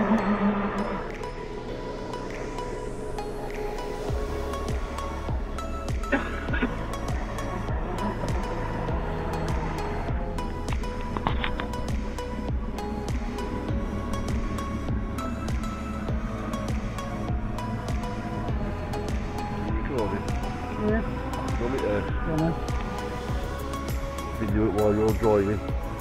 Yeah. Want me to Go on video it while you're driving?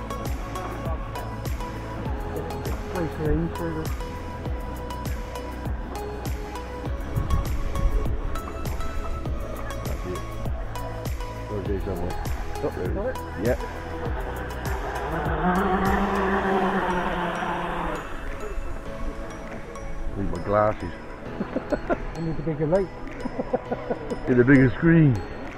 closer in so that That's it. Or go somewhere. Oh, there it is. Yeah. Need my glasses. I need a bigger lake. Get a bigger screen.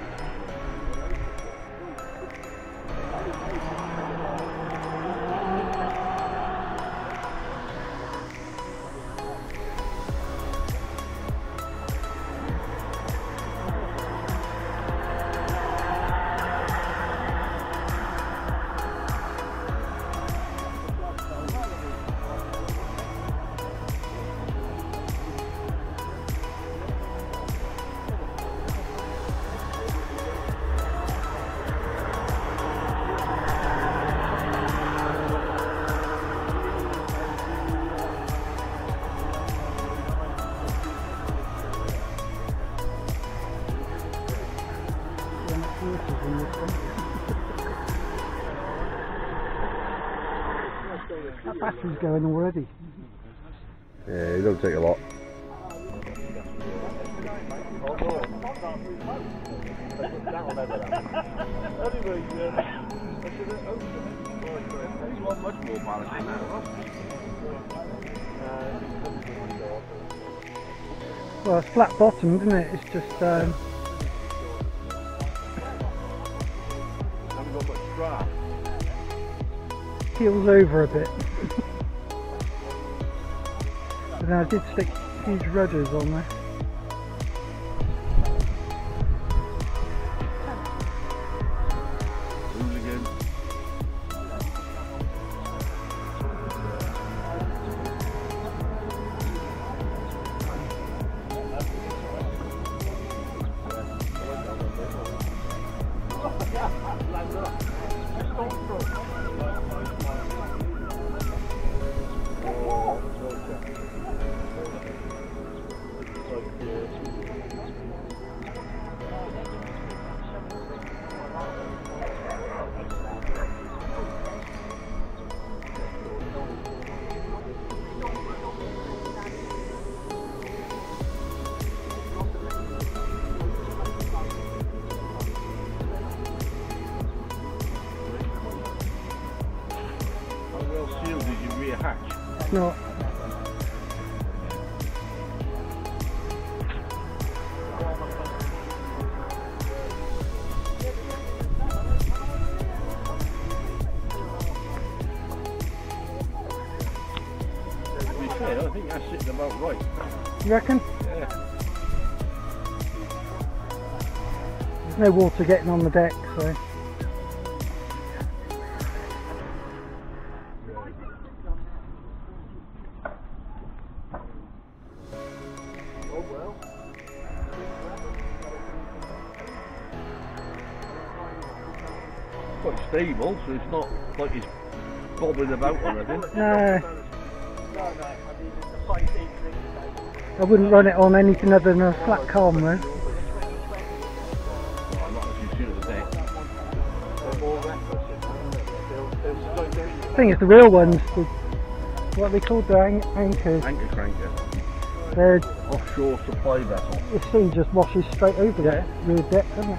That battery's going already. Yeah, it don't take a lot. Well, it's flat bottomed, isn't it? It's just Haven't got much draft. keels over a bit. But then I did stick huge rudders on there. Hooligan. It's not. To be fair, I think that's sitting about right. You reckon? Yeah. There's no water getting on the deck, so. Quite stable, so it's not like it's bobbing about or anything. No. I wouldn't run it on anything other than a flat calm though. Well, not as you shoot at the deck. I think it's the real ones, the, what are they called, the anchors. Anchor cranker. They're, Offshore supply vessel. the sea just washes straight over that rear deck, doesn't it?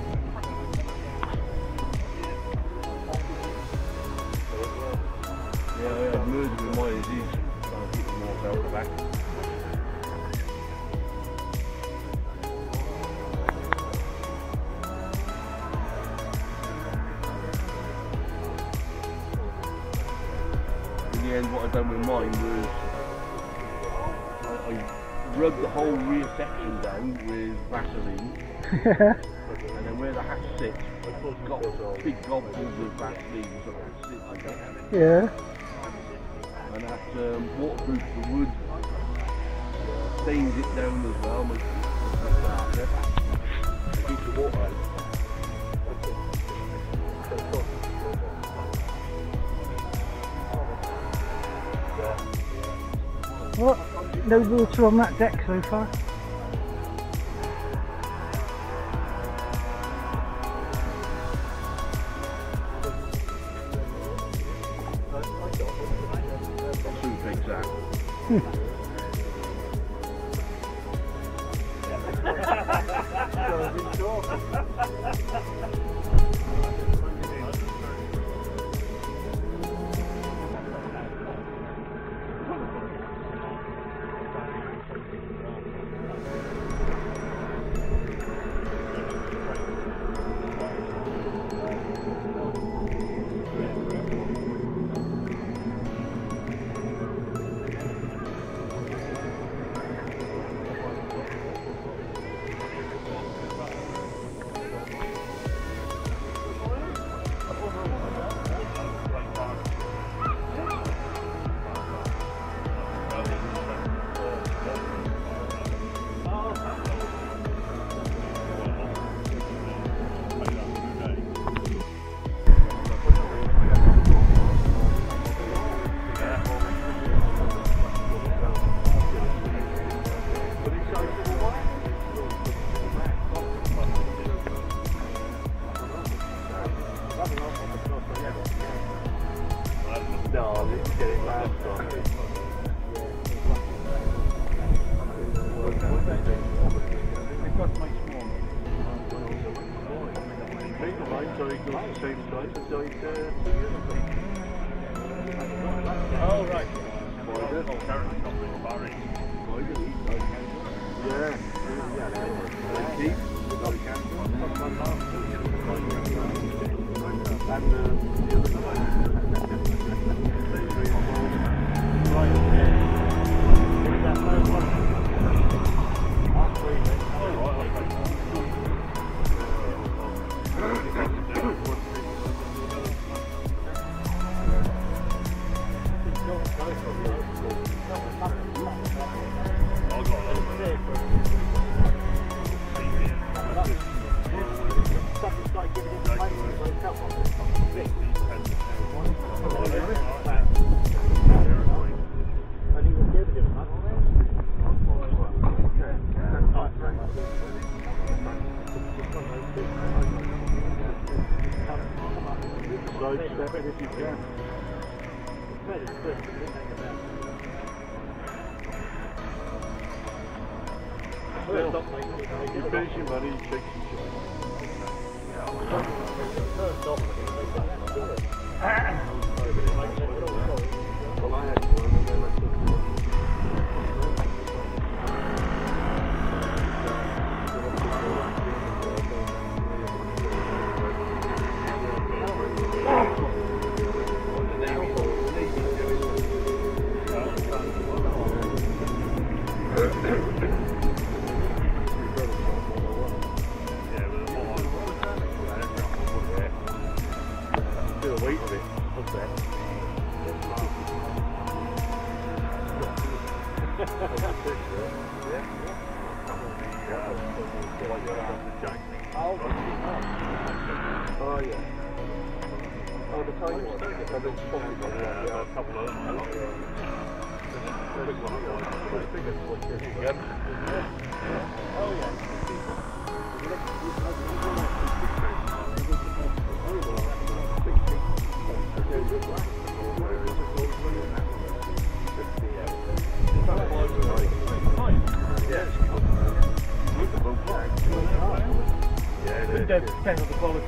Yeah, I had merged with mine as he's trying to keep the water out the back. In the end, what I done with mine was I rubbed the whole rear section down with Vaseline, and then where the hatch sits, I've got big gobbles of Vaseline so that it sits in there. Yeah. and that waterproofs the wood, stains it down as well, makes it darker, keeps the water out. What? No water on that deck so far? Soon fix that. Oh, right. Sidestep it if you can. You're finishing, buddy. You take some well, I had one and then I took the weight of it. What's that? Oh yeah. Oh, the tiny one. I've been spotted on that. Yeah, a couple of them. Oh yeah. Depends on the quality.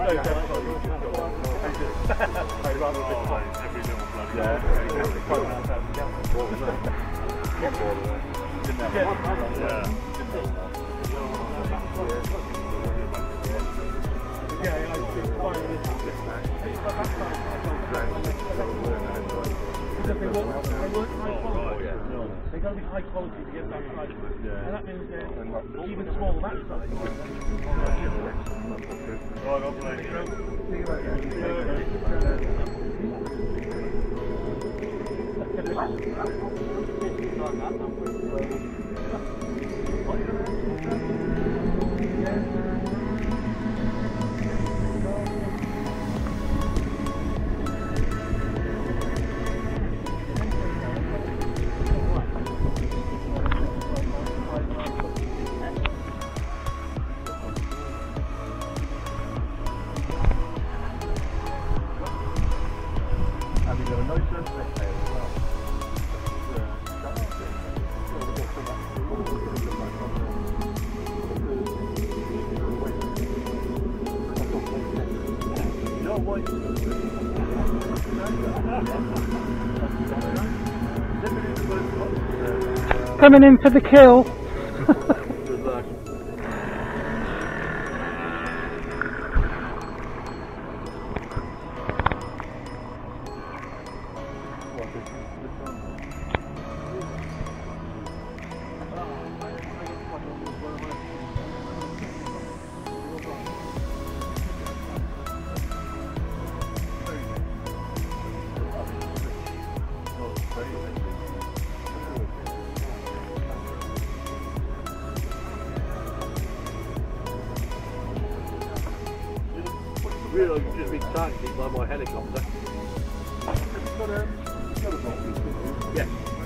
They've got to be high quality to get that size. And that means even small that size. Right, I'll play it. Coming in for the kill. I've just been targeted by my helicopter. Yes.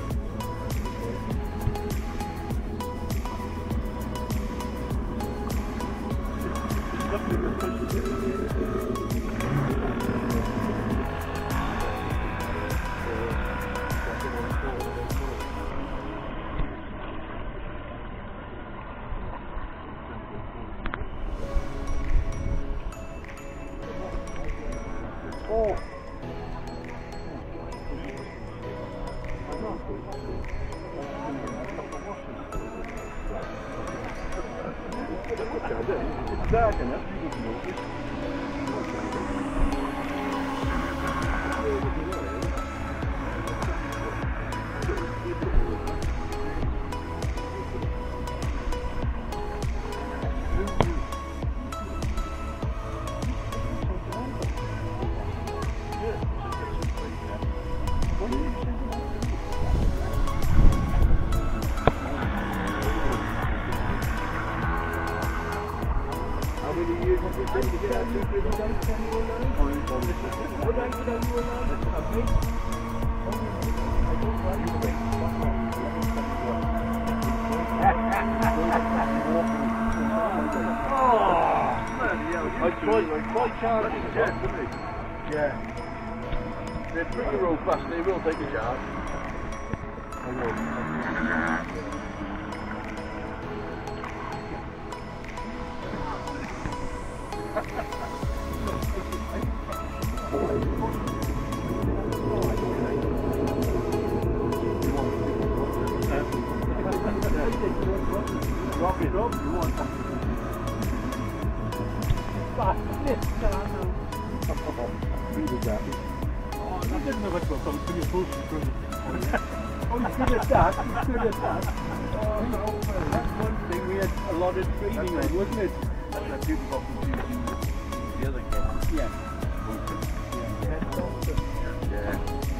Oh. It's dark enough, you can notice. I tried charging them, didn't they? Yeah. They're pretty robust, they will take a charge. I will. Drop it up, you want something. You didn't know what was on your post. Oh, you good at that? You good at that? Oh, that's one thing we had a lot of training on, wasn't it? That's that people got confused with the other game. Yeah. Yeah.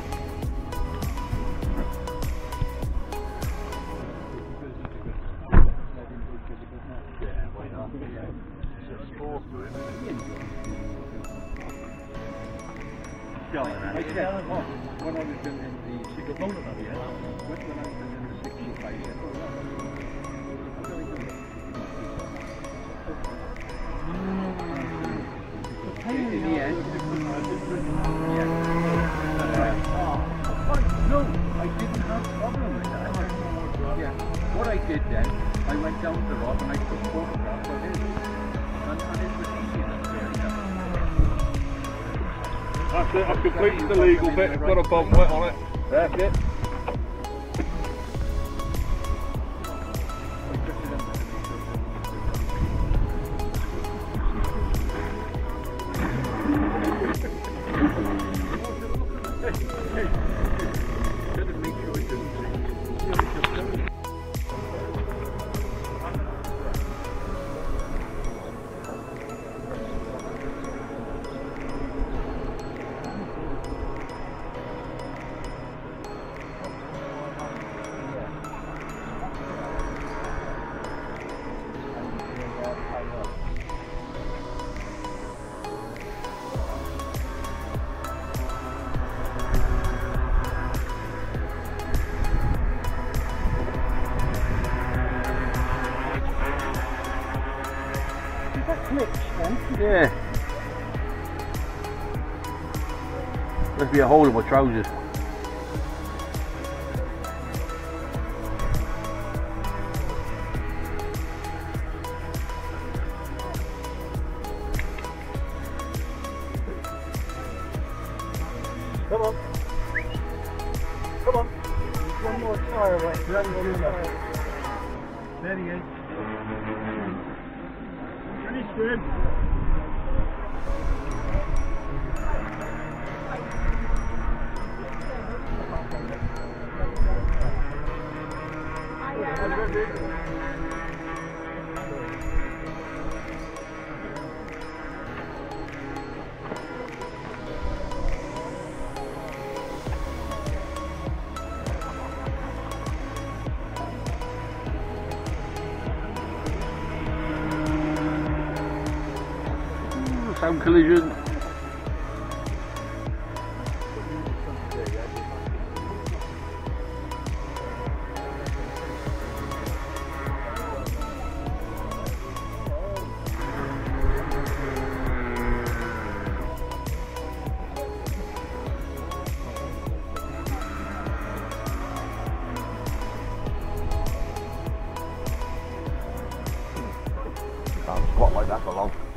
I said, when I was in the Singapore, when I was in the 65 years old, in the end, no, I didn't have a problem with that. Yeah. What I did then, I went down to the rock and I took photographs of him, and it was easy enough to carry that. That's it, I've completed the legal bit, I've got a bomb wet on it. That's it. switch then. Yeah. Must be a hole in my trousers. Come on. Come on. One more tire away. There he is. Finish swim. Sound collision. Can't squat like that for long.